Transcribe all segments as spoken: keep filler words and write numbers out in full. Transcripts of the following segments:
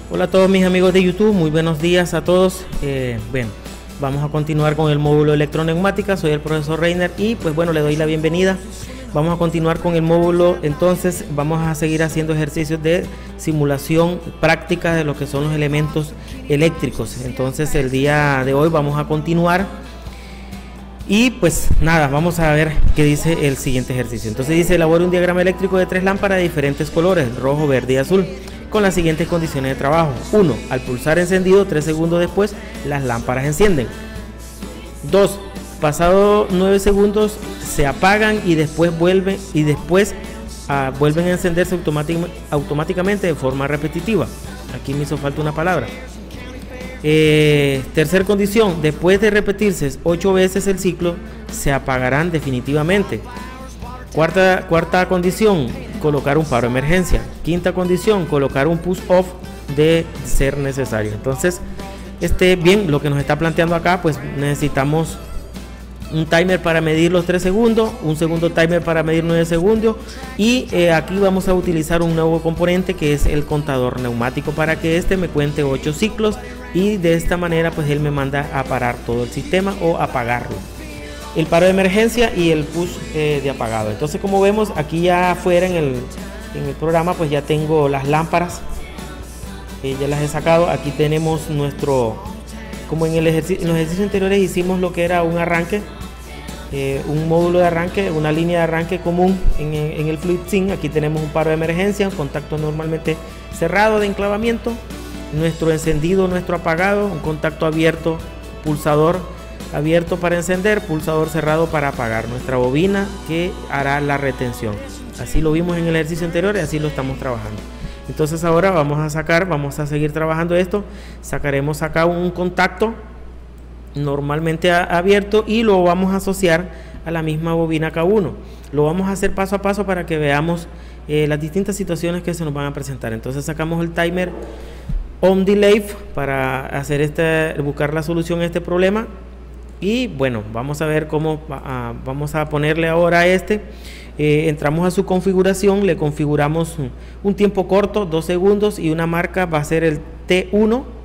Hola a todos mis amigos de YouTube, muy buenos días a todos. Eh, bien, vamos a continuar con el módulo electroneumática. Soy el profesor Reiner y pues bueno, le doy la bienvenida. Vamos a continuar con el módulo, entonces vamos a seguir haciendo ejercicios de simulación práctica de lo que son los elementos eléctricos. Entonces el día de hoy vamos a continuar y pues nada, vamos a ver qué dice el siguiente ejercicio. Entonces dice: elabore un diagrama eléctrico de tres lámparas de diferentes colores, rojo, verde y azul, con las siguientes condiciones de trabajo. uno. Al pulsar encendido, tres segundos después, las lámparas encienden. dos. Pasado nueve segundos se apagan y después vuelven y después uh, vuelven a encenderse automátic automáticamente de forma repetitiva. Aquí me hizo falta una palabra. Eh, tercer condición: después de repetirse ocho veces el ciclo, se apagarán definitivamente. Cuarta, cuarta condición: colocar un paro de emergencia. Quinta condición: colocar un push off de ser necesario. Entonces, este, bien, lo que nos está planteando acá, pues necesitamos un timer para medir los tres segundos, un segundo timer para medir nueve segundos y eh, aquí vamos a utilizar un nuevo componente que es el contador neumático para que este me cuente ocho ciclos y de esta manera pues él me manda a parar todo el sistema o apagarlo. El paro de emergencia y el push eh, de apagado. Entonces, como vemos aquí ya afuera en el, en el programa, pues ya tengo las lámparas, eh, ya las he sacado. Aquí tenemos nuestro, como en, el ejercicio, en los ejercicios anteriores hicimos lo que era un arranque, eh, un módulo de arranque, una línea de arranque común en, en el FluidSync. Aquí tenemos un paro de emergencia, un contacto normalmente cerrado de enclavamiento, nuestro encendido, nuestro apagado, un contacto abierto, pulsador abierto para encender, pulsador cerrado para apagar, nuestra bobina que hará la retención. Así lo vimos en el ejercicio anterior y así lo estamos trabajando. Entonces ahora vamos a sacar, vamos a seguir trabajando esto. Sacaremos acá un contacto normalmente abierto y lo vamos a asociar a la misma bobina K uno. Lo vamos a hacer paso a paso para que veamos eh, las distintas situaciones que se nos van a presentar. Entonces sacamos el timer on delay para hacer este, buscar la solución a este problema. Y bueno, vamos a ver cómo uh, vamos a ponerle ahora a este. Eh, entramos a su configuración, le configuramos un, un tiempo corto, dos segundos, y una marca va a ser el T uno.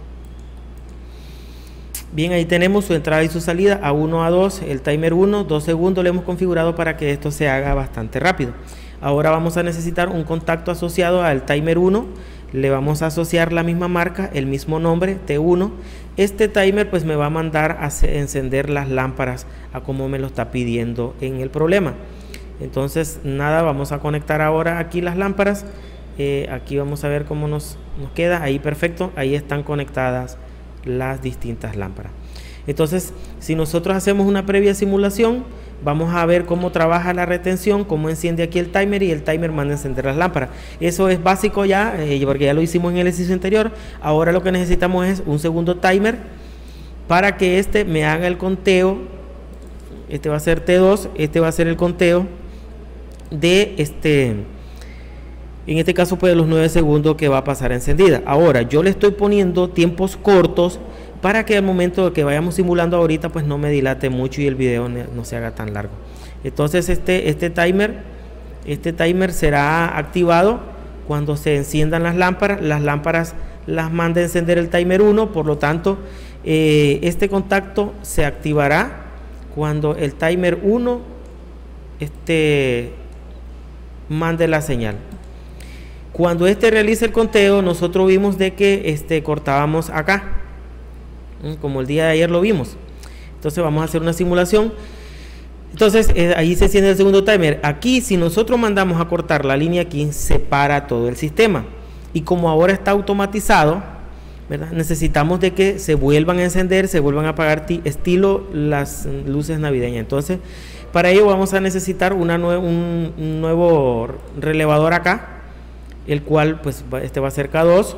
Bien, ahí tenemos su entrada y su salida a uno, a dos, el timer uno, dos segundos le hemos configurado para que esto se haga bastante rápido. Ahora vamos a necesitar un contacto asociado al timer uno, le vamos a asociar la misma marca, el mismo nombre, T uno. Este timer pues me va a mandar a encender las lámparas a como me lo está pidiendo en el problema. Entonces nada, vamos a conectar ahora aquí las lámparas. Eh, aquí vamos a ver cómo nos, nos queda. Ahí perfecto, ahí están conectadas las distintas lámparas. Entonces, si nosotros hacemos una previa simulación, vamos a ver cómo trabaja la retención, cómo enciende aquí el timer y el timer manda a encender las lámparas. Eso es básico ya, eh, porque ya lo hicimos en el ejercicio anterior. Ahora lo que necesitamos es un segundo timer para que este me haga el conteo. Este va a ser T dos, este va a ser el conteo de este, en este caso pues los nueve segundos que va a pasar encendida. Ahora yo le estoy poniendo tiempos cortos para que al momento de que vayamos simulando ahorita pues no me dilate mucho y el video no se haga tan largo. Entonces este, este timer este timer será activado cuando se enciendan las lámparas. Las lámparas las manda a encender el timer uno, por lo tanto eh, este contacto se activará cuando el timer uno este, mande la señal. Cuando este realice el conteo, nosotros vimos de que este, cortábamos acá, como el día de ayer lo vimos. Entonces vamos a hacer una simulación. Entonces eh, ahí se enciende el segundo timer. Aquí, si nosotros mandamos a cortar la línea aquí, se para todo el sistema. Y como ahora está automatizado, ¿verdad?, necesitamos de que se vuelvan a encender, se vuelvan a apagar, estilo las luces navideñas. Entonces para ello vamos a necesitar una nue un, un nuevo relevador acá, el cual pues este va a ser K dos.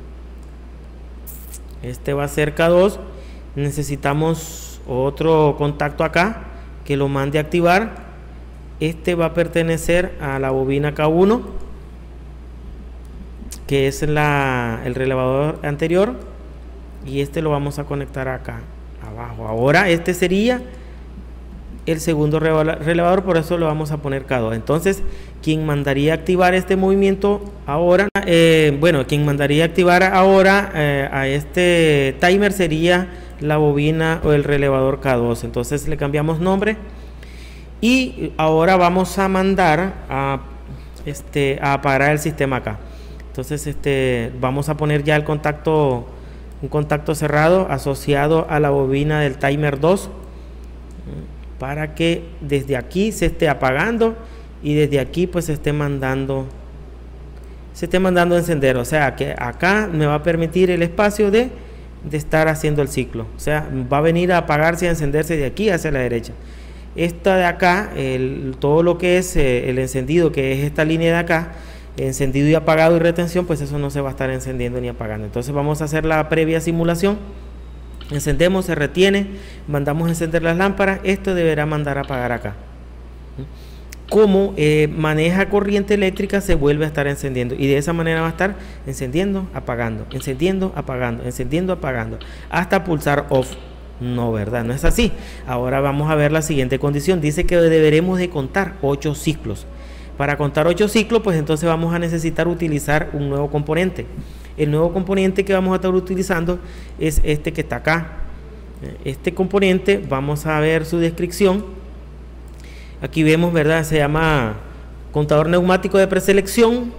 Este va a ser K dos. Necesitamos otro contacto acá que lo mande a activar. Este va a pertenecer a la bobina K uno, que es la, el relevador anterior, y este lo vamos a conectar acá abajo. Ahora este sería el segundo relevador, por eso lo vamos a poner K dos. Entonces, quien mandaría activar este movimiento ahora, eh, bueno, quien mandaría activar ahora eh, a este timer sería la bobina o el relevador K dos. Entonces le cambiamos nombre y ahora vamos a mandar a, este, a apagar el sistema acá. Entonces este, vamos a poner ya el contacto, un contacto cerrado asociado a la bobina del timer dos, para que desde aquí se esté apagando y desde aquí pues se esté mandando se esté mandando a encender. O sea que acá me va a permitir el espacio de, de estar haciendo el ciclo. O sea, va a venir a apagarse y a encenderse de aquí hacia la derecha. Esta de acá, el, todo lo que es eh, el encendido, que es esta línea de acá, encendido y apagado y retención, pues eso no se va a estar encendiendo ni apagando. Entonces vamos a hacer la previa simulación. Encendemos, se retiene, mandamos a encender las lámparas. Esto deberá mandar a apagar acá. Como eh, maneja corriente eléctrica, se vuelve a estar encendiendo y de esa manera va a estar encendiendo, apagando, encendiendo, apagando, encendiendo, apagando hasta pulsar off. No, ¿verdad? No es así. Ahora vamos a ver la siguiente condición. Dice que deberemos de contar ocho ciclos. Para contar ocho ciclos, pues entonces vamos a necesitar utilizar un nuevo componente. El nuevo componente que vamos a estar utilizando es este que está acá. Este componente, vamos a ver su descripción. Aquí vemos, ¿verdad? Se llama contador neumático de preselección.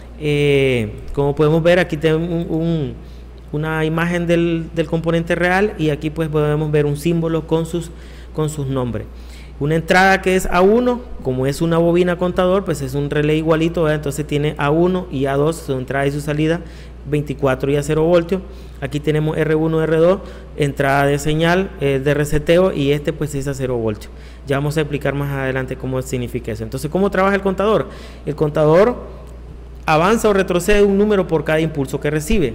Eh, como podemos ver, aquí tenemos un, un, una imagen del, del componente real y aquí pues podemos ver un símbolo con sus, con sus nombres. Una entrada que es A uno, como es una bobina contador, pues es un relé igualito, ¿verdad? Entonces tiene A uno y A dos, su entrada y su salida, veinticuatro y a cero voltios. Aquí tenemos R uno, R dos, entrada de señal, eh, de reseteo, y este pues es a cero voltios. Ya vamos a explicar más adelante cómo significa eso. Entonces, ¿cómo trabaja el contador? El contador avanza o retrocede un número por cada impulso que recibe.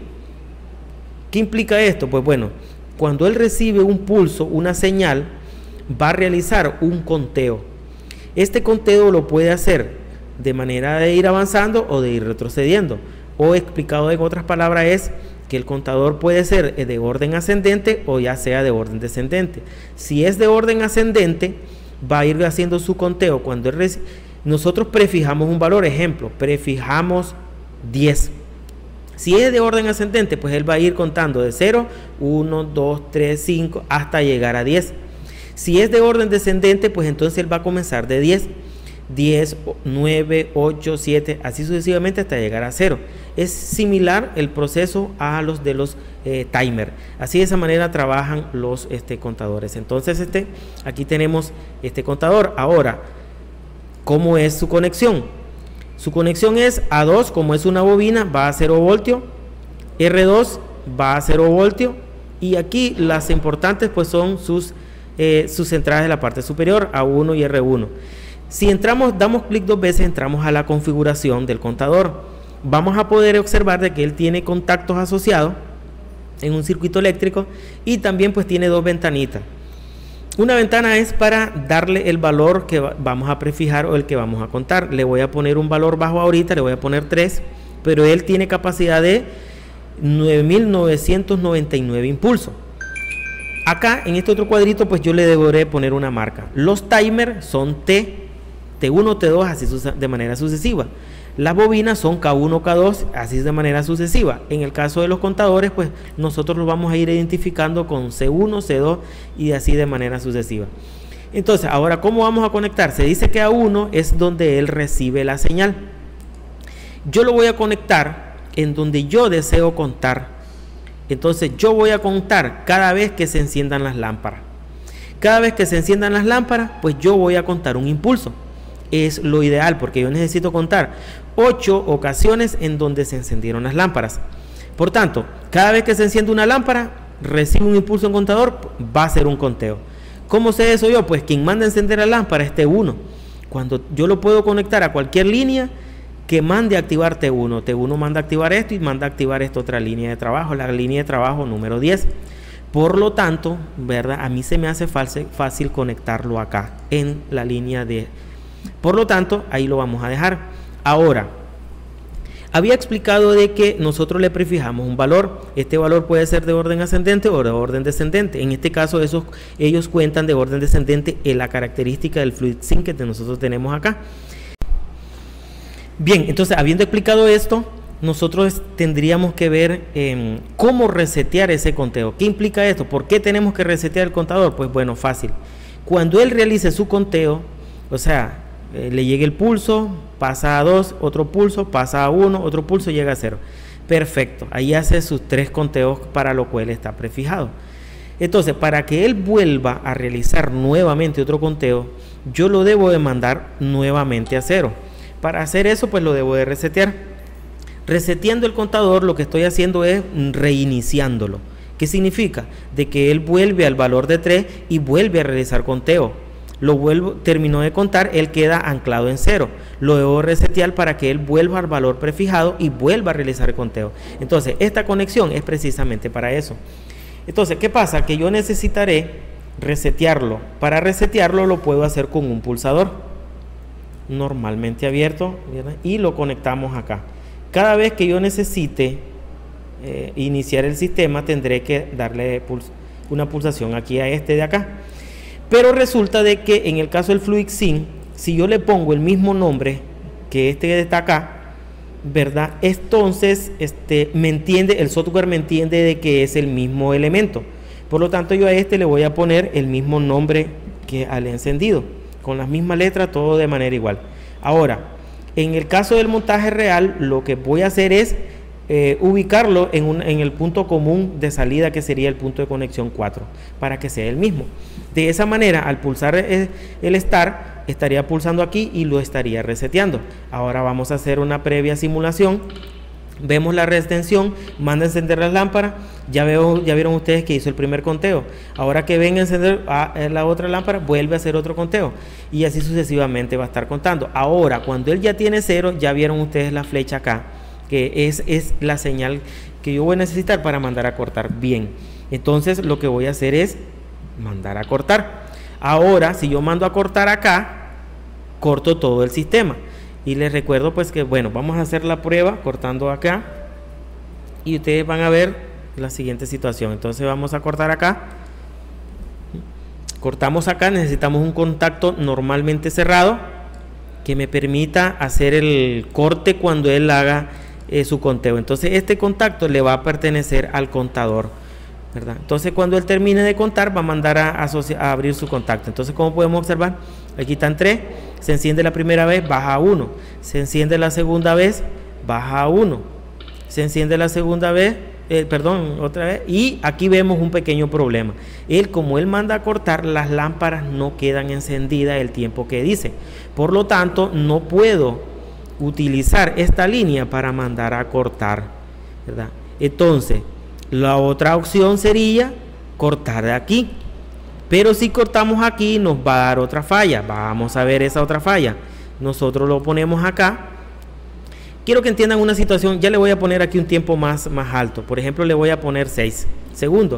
¿Qué implica esto? Pues bueno, cuando él recibe un pulso, una señal, va a realizar un conteo. Este conteo lo puede hacer de manera de ir avanzando o de ir retrocediendo, o explicado en otras palabras es que el contador puede ser de orden ascendente o ya sea de orden descendente. Si es de orden ascendente, va a ir haciendo su conteo. Cuando él nosotros prefijamos un valor, ejemplo, prefijamos diez. Si es de orden ascendente, pues él va a ir contando de cero, uno, dos, tres, cinco, hasta llegar a diez. Si es de orden descendente, pues entonces él va a comenzar de diez, diez, nueve, ocho, siete, así sucesivamente hasta llegar a cero. Es similar el proceso a los de los eh, timer. Así de esa manera trabajan los este, contadores. Entonces este, aquí tenemos este contador. Ahora, ¿cómo es su conexión? Su conexión es A dos, como es una bobina, va a cero voltio, R dos va a cero voltio, y aquí las importantes pues son sus Eh, sus entradas de la parte superior, A uno y R uno. Si entramos, damos clic dos veces, entramos a la configuración del contador. Vamos a poder observar de que él tiene contactos asociados en un circuito eléctrico y también pues tiene dos ventanitas. Una ventana es para darle el valor que vamos a prefijar o el que vamos a contar. Le voy a poner un valor bajo ahorita, le voy a poner tres, pero él tiene capacidad de nueve mil novecientos noventa y nueve impulsos. Acá en este otro cuadrito pues yo le deberé poner una marca. Los timers son T, T uno, T dos, así de manera sucesiva. Las bobinas son K uno, K dos, así de manera sucesiva. En el caso de los contadores pues nosotros los vamos a ir identificando con C uno, C dos y así de manera sucesiva. Entonces ahora, ¿cómo vamos a conectar? Se dice que A uno es donde él recibe la señal. Yo lo voy a conectar en donde yo deseo contar. Entonces yo voy a contar cada vez que se enciendan las lámparas. Cada vez que se enciendan las lámparas, pues yo voy a contar un impulso. Es lo ideal porque yo necesito contar ocho ocasiones en donde se encendieron las lámparas. Por tanto, cada vez que se enciende una lámpara, recibe un impulso en contador, va a ser un conteo. ¿Cómo sé eso yo? Pues quien manda a encender la lámpara es T uno. Cuando yo lo puedo conectar a cualquier línea que mande a activar T uno. T uno manda a activar esto y manda a activar esta otra línea de trabajo, la línea de trabajo número diez. Por lo tanto, ¿verdad? A mí se me hace fácil, fácil conectarlo acá en la línea de... Por lo tanto, ahí lo vamos a dejar. Ahora, Había explicado de que nosotros le prefijamos un valor. Este valor puede ser de orden ascendente o de orden descendente. En este caso, esos, ellos cuentan de orden descendente en la característica del fluid sync que nosotros tenemos acá. Bien, entonces, habiendo explicado esto, nosotros tendríamos que ver eh, cómo resetear ese conteo. ¿Qué implica esto? ¿Por qué tenemos que resetear el contador? Pues bueno, fácil. Cuando él realice su conteo, o sea, eh, le llegue el pulso, pasa a dos, otro pulso, pasa a uno, otro pulso, llega a cero. Perfecto, ahí hace sus tres conteos para lo cual está prefijado. Entonces, para que él vuelva a realizar nuevamente otro conteo, yo lo debo de mandar nuevamente a cero. Para hacer eso, pues lo debo de resetear. Reseteando el contador, lo que estoy haciendo es reiniciándolo. ¿Qué significa? De que él vuelve al valor de tres y vuelve a realizar conteo. Lo vuelvo, terminó de contar, él queda anclado en cero. Lo debo resetear para que él vuelva al valor prefijado y vuelva a realizar el conteo. Entonces, esta conexión es precisamente para eso. Entonces, ¿qué pasa? Que yo necesitaré resetearlo. Para resetearlo lo puedo hacer con un pulsador normalmente abierto, ¿verdad? Y lo conectamos acá. Cada vez que yo necesite eh, iniciar el sistema, tendré que darle puls una pulsación aquí a este de acá. Pero resulta de que en el caso del fluid sync, si yo le pongo el mismo nombre que este está acá, ¿verdad? Entonces este, me entiende, el software me entiende de que es el mismo elemento. Por lo tanto, yo a este le voy a poner el mismo nombre que al encendido, con las mismas letras, todo de manera igual. Ahora, en el caso del montaje real, lo que voy a hacer es eh, ubicarlo en, un, en el punto común de salida, que sería el punto de conexión cuatro, para que sea el mismo. De esa manera, al pulsar el, el Start, estaría pulsando aquí y lo estaría reseteando. Ahora vamos a hacer una previa simulación. Vemos la retención, manda a encender las lámparas. Ya, veo, ya vieron ustedes que hizo el primer conteo. Ahora que ven a encender a la otra lámpara, vuelve a hacer otro conteo. Y así sucesivamente va a estar contando. Ahora, cuando él ya tiene cero, ya vieron ustedes la flecha acá, que es, es la señal que yo voy a necesitar para mandar a cortar bien. Entonces, lo que voy a hacer es mandar a cortar. Ahora, si yo mando a cortar acá, corto todo el sistema. Y les recuerdo pues que bueno, vamos a hacer la prueba cortando acá y ustedes van a ver la siguiente situación. Entonces vamos a cortar acá, cortamos acá, necesitamos un contacto normalmente cerrado que me permita hacer el corte cuando él haga eh, su conteo. Entonces este contacto le va a pertenecer al contador, ¿verdad? Entonces cuando él termine de contar va a mandar a, a abrir su contacto. Entonces, como podemos observar, aquí están tres. Se enciende la primera vez, baja a uno. Se enciende la segunda vez, baja a uno. Se enciende la segunda vez, eh, perdón, otra vez. Y aquí vemos un pequeño problema. Él, como él manda a cortar, las lámparas no quedan encendidas el tiempo que dice. Por lo tanto, no puedo utilizar esta línea para mandar a cortar, ¿verdad? Entonces, la otra opción sería cortar de aquí. Pero si cortamos aquí nos va a dar otra falla. Vamos a ver esa otra falla. Nosotros lo ponemos acá. Quiero que entiendan una situación. Ya le voy a poner aquí un tiempo más, más alto. Por ejemplo, le voy a poner seis segundos.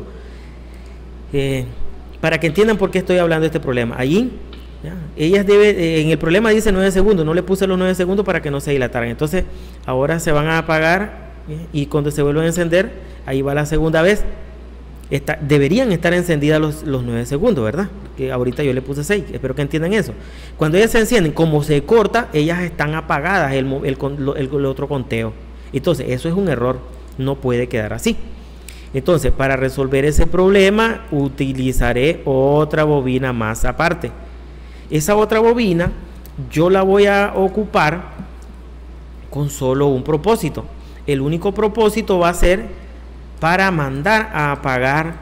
Eh, para que entiendan por qué estoy hablando de este problema. Allí, ya, ellas debe, eh, en el problema dice nueve segundos. No le puse los nueve segundos para que no se dilataran. Entonces, ahora se van a apagar. Eh, y cuando se vuelven a encender, ahí va la segunda vez. Está, deberían estar encendidas los, los nueve segundos, ¿verdad? Que ahorita yo le puse seis, espero que entiendan eso. Cuando ellas se encienden, como se corta, ellas están apagadas el, el, el, el otro conteo. Entonces, eso es un error, no puede quedar así. Entonces, para resolver ese problema, utilizaré otra bobina más aparte. Esa otra bobina, yo la voy a ocupar con solo un propósito. El único propósito va a ser para mandar a apagar.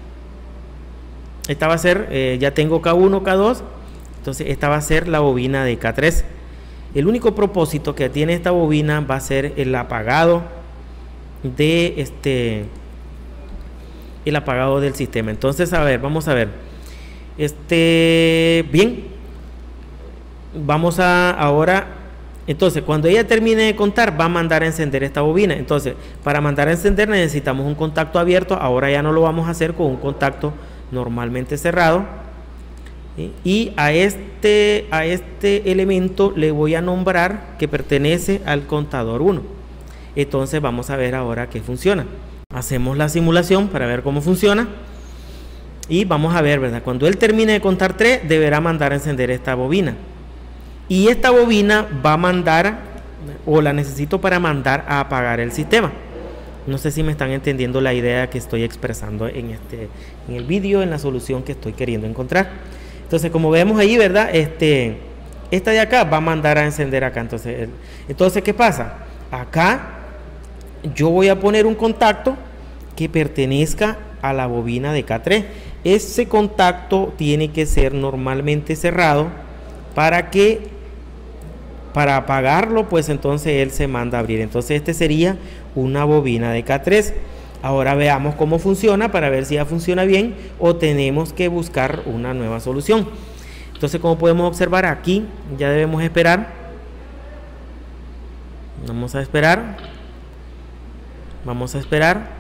Esta va a ser, eh, ya tengo K uno, K dos, entonces esta va a ser la bobina de K tres. El único propósito que tiene esta bobina va a ser el apagado de este, el apagado del sistema. Entonces, a ver, vamos a ver. Este, bien, vamos a ahora. Entonces, cuando ella termine de contar, va a mandar a encender esta bobina. Entonces, para mandar a encender necesitamos un contacto abierto. Ahora ya no lo vamos a hacer con un contacto normalmente cerrado. ¿Sí? Y a este, a este elemento le voy a nombrar que pertenece al contador uno. Entonces vamos a ver ahora que funciona. Hacemos la simulación para ver cómo funciona. Y vamos a ver, ¿verdad? Cuando él termine de contar tres, deberá mandar a encender esta bobina. Y esta bobina va a mandar, o la necesito para mandar a apagar el sistema. No sé si me están entendiendo la idea que estoy expresando en, este, en el vídeo, en la solución que estoy queriendo encontrar. Entonces, como vemos ahí, ¿verdad? Este, esta de acá va a mandar a encender acá. Entonces, el, entonces, ¿qué pasa? Acá yo voy a poner un contacto que pertenezca a la bobina de K tres. Ese contacto tiene que ser normalmente cerrado para que, para apagarlo, pues entonces él se manda a abrir. Entonces este sería una bobina de K tres. Ahora veamos cómo funciona para ver si ya funciona bien o tenemos que buscar una nueva solución. Entonces, como podemos observar aquí, ya debemos esperar. Vamos a esperar. Vamos a esperar.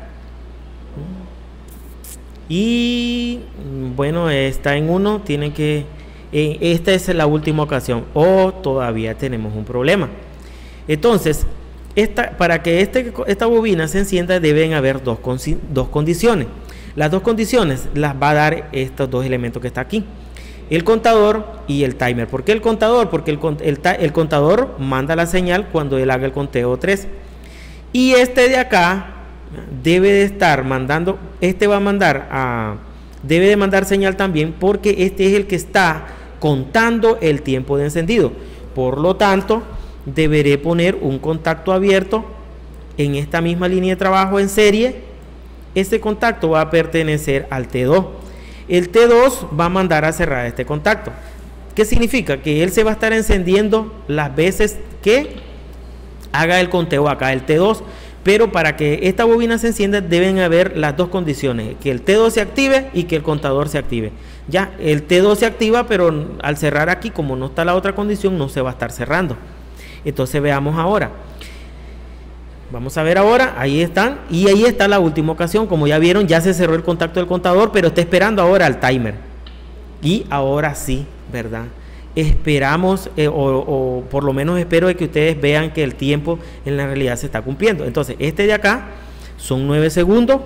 Y bueno, está en uno, tiene que, eh, esta es la última ocasión, o todavía tenemos un problema. Entonces, esta, para que este, esta bobina se encienda deben haber dos, dos condiciones. Las dos condiciones las va a dar estos dos elementos que está aquí, el contador y el timer. ¿Por qué el contador? Porque el, el, el contador manda la señal cuando él haga el conteo tres. Y este de acá debe de estar mandando, este va a mandar a, debe de mandar señal también, porque este es el que está contando el tiempo de encendido. Por lo tanto, deberé poner un contacto abierto en esta misma línea de trabajo en serie. Este contacto va a pertenecer al T dos. El T dos va a mandar a cerrar este contacto. ¿Qué significa? Que él se va a estar encendiendo las veces que haga el conteo acá el T dos. Pero para que esta bobina se encienda deben haber las dos condiciones, que el T dos se active y que el contador se active. Ya, el T dos se activa, pero al cerrar aquí, como no está la otra condición, no se va a estar cerrando. Entonces veamos ahora. Vamos a ver ahora, ahí están, y ahí está la última ocasión. Como ya vieron, ya se cerró el contacto del contador, pero está esperando ahora al timer. Y ahora sí, ¿verdad? Esperamos, eh, o, o por lo menos espero de que ustedes vean que el tiempo en la realidad se está cumpliendo. Entonces, este de acá son nueve segundos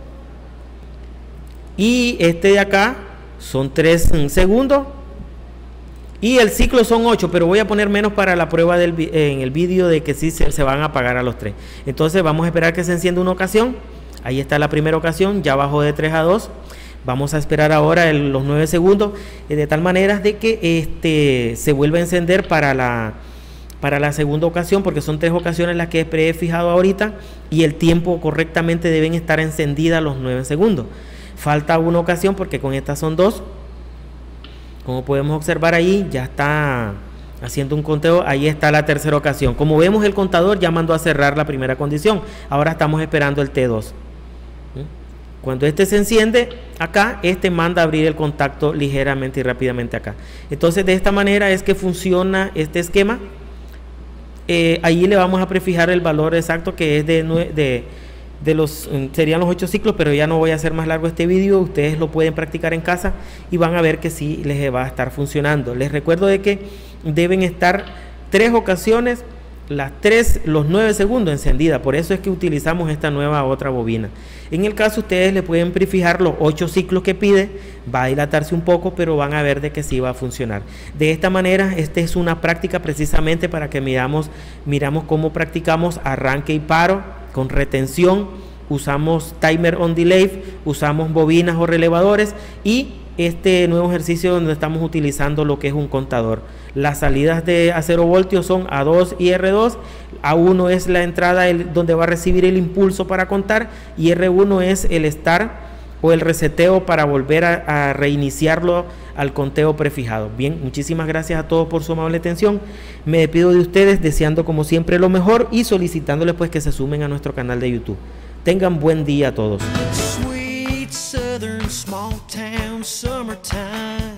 y este de acá son tres segundos y el ciclo son ocho, pero voy a poner menos para la prueba del, en el vídeo de que sí se, se van a apagar a los tres. Entonces, vamos a esperar que se encienda una ocasión. Ahí está la primera ocasión, ya bajó de tres a dos. Vamos a esperar ahora el, los nueve segundos, eh, de tal manera de que este, se vuelva a encender para la, para la segunda ocasión, porque son tres ocasiones las que he fijado ahorita y el tiempo correctamente deben estar encendidas los nueve segundos. Falta una ocasión porque con estas son dos. Como podemos observar ahí, ya está haciendo un conteo. Ahí está la tercera ocasión. Como vemos, el contador ya mandó a cerrar la primera condición. Ahora estamos esperando el T dos. Cuando este se enciende acá, este manda a abrir el contacto ligeramente y rápidamente acá. Entonces, de esta manera es que funciona este esquema. Eh, ahí le vamos a prefijar el valor exacto, que es de, de, de los, serían los ocho ciclos, pero ya no voy a hacer más largo este vídeo. Ustedes lo pueden practicar en casa y van a ver que sí les va a estar funcionando. Les recuerdo de que deben estar tres ocasiones, las tres, los nueve segundos encendida. Por eso es que utilizamos esta nueva otra bobina. En el caso, ustedes le pueden prefijar los ocho ciclos que pide. Va a dilatarse un poco, pero van a ver de que sí va a funcionar. De esta manera, esta es una práctica precisamente para que miramos, miramos cómo practicamos arranque y paro con retención. Usamos timer on delay, usamos bobinas o relevadores y este nuevo ejercicio donde estamos utilizando lo que es un contador. Las salidas de a cero voltios son A dos y R dos. A uno es la entrada el, donde va a recibir el impulso para contar, y R uno es el start o el reseteo para volver a, a reiniciarlo al conteo prefijado. Bien, muchísimas gracias a todos por su amable atención. Me despido de ustedes deseando como siempre lo mejor y solicitándoles pues que se sumen a nuestro canal de YouTube. Tengan buen día a todos. Sweet southern small town summertime.